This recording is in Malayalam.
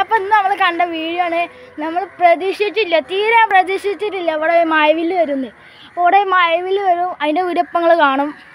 അപ്പോൾ ഇന്ന് നമ്മൾ കണ്ട വീഡിയോ ആണ്. നമ്മൾ പ്രതീക്ഷിച്ചില്ല, തീരെ പ്രതീക്ഷിച്ചിട്ടില്ല ഇവിടെ മഴവില്ല് വരുന്നത്. ഇവിടെ മഴവില്ല് വരും, അതിൻ്റെ വീഡിയോ ഇപ്പം നിങ്ങൾ കാണും.